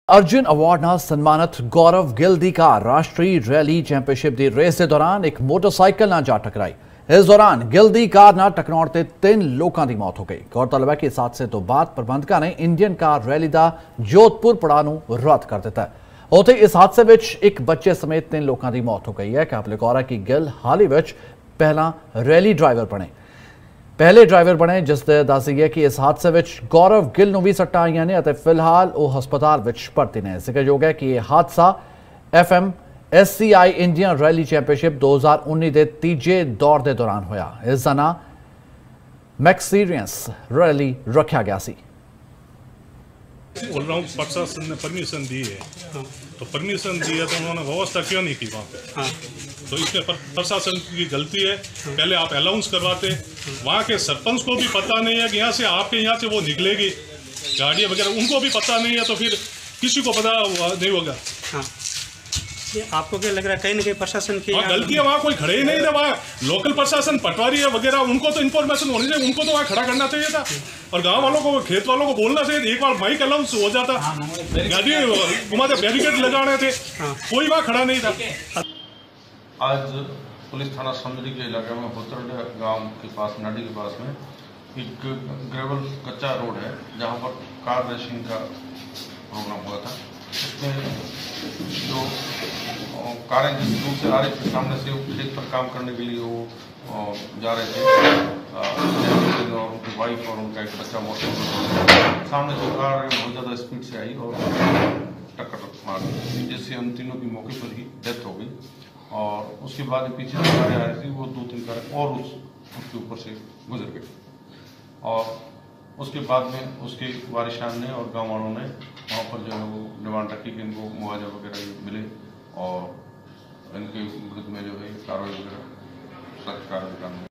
Arjun award ਨਾਲ ਸਨਮਾਨਿਤ ਗੌਰਵ ਗਿੱਲ ਦੀ ਕਾਰ ਰਾਸ਼ਟਰੀ ਰੈਲੀ ਚੈਂਪੀਅਨਸ਼ਿਪ ਦੀ ਰੇਸ ਦੇ ਦੌਰਾਨ ਇੱਕ ਮੋਟਰਸਾਈਕਲ ਨਾਲ ਜਾ ਟਕਰਾਈ। इस दौरान गिल दी कार ਨਾਲ ਟਕਰਾਉਣ ਤੇ 3 ਲੋਕਾਂ ਦੀ ਮੌਤ ਹੋ ਗਈ। गौरतलब है कि इस हादसे तो बाद प्रबंधकों ने इंडियन कार रैली का जोधपुर पड़ाव ਨੂੰ ਰੱਦ कर दिता है। ਉੱਥੇ इस हादसे में एक बच्चे समेत 3 लोगों की मौत हो गई है। काबिल गौर है कि गिल हाल ही में पहला रैली ड्राइवर बने पहले ड्राइवर बने जिससे दस गया कि इस हादसे में गौरव गिल ਨੂੰ भी सट्टां आईयां ने ਅਤੇ फिलहाल वो हस्पताल में भर्ती ने। जिक्रयोग है कि यह हादसा FMSCI इंडियन रैली चैंपीयनशिप 2019 के तीजे दौर के दौरान होया। इसका नाम मैक्सीरियंस रैली रखा गया सी। ऑलराउंड प्रशासन ने परमिशन दी है, तो परमिशन दी है तो उन्होंने व्यवस्था क्यों नहीं की वहाँ पे? तो इसमें प्रशासन की गलती है। पहले आप अलाउंस करवाते, वहाँ के सरपंच को भी पता नहीं है कि यहाँ से आपके यहाँ से वो निकलेगी गाड़ियाँ वगैरह, उनको भी पता नहीं है, तो फिर किसी को पता नहीं होगा। आपको क्या लग रहा है कहीं ना कहीं प्रशासन की गलती है? वहाँ कोई खड़े ही नहीं थे, वहाँ लोकल प्रशासन पटवारी है वगैरह, उनको तो इन्फॉर्मेशन होनी चाहिए, उनको तो वहाँ खड़ा करना चाहिए था और गांव वालों को खेत वालों को बोलना चाहिए। एक बार माइक अलाउंस हो जाता, गाड़ी घुमाते बैरिकेड लगाने थे, कोई वहाँ खड़ा नहीं था। आज पुलिस थाना समरी के इलाके में होतरडे गांव के पास नाडी के पास में एक ग्रेवल कच्चा रोड है जहां पर कार रेसिंग का प्रोग्राम हुआ था। इसमें जो कारें जिस दूर से आ रही थी सामने से खेत पर काम करने के लिए वो जा रहे थे और उनकी वाइफ और उनका एक बच्चा मोटर सामने से कार बहुत ज़्यादा स्पीड से आई और टक्कर मार दी, जिससे उन तीनों की मौके पर ही डेथ हो गई। और उसके बाद पीछे जो कारें आ रही थी वो 2-3 कारें और उसके ऊपर से गुजर गई। और उसके बाद में उसके वारिशान ने और गांव वालों ने वहाँ पर जो है वो डिमांड रखी कि इनको मुआवजा वगैरह मिले और इनके विरुद्ध में जो है कार्रवाई वगैरह सख्त कार्रवाई करनी।